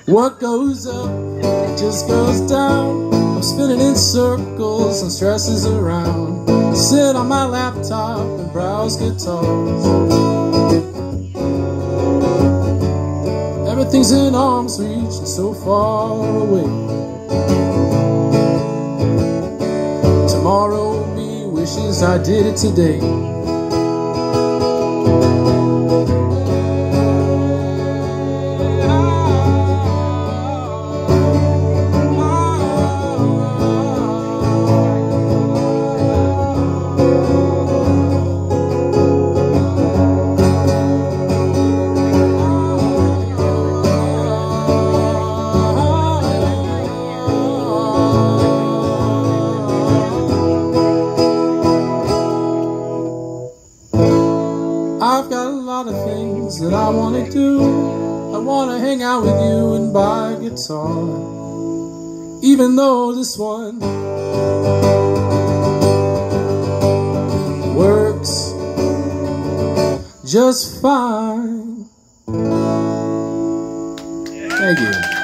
What goes up, it just goes down. I'm spinning in circles and stresses around. I sit on my laptop and browse guitars. Everything's in arm's reach and so far away. Tomorrow me wishes I did it today. I've got a lot of things that I want to do. I want to hang out with you and buy a guitar, even though this one works just fine. Thank you.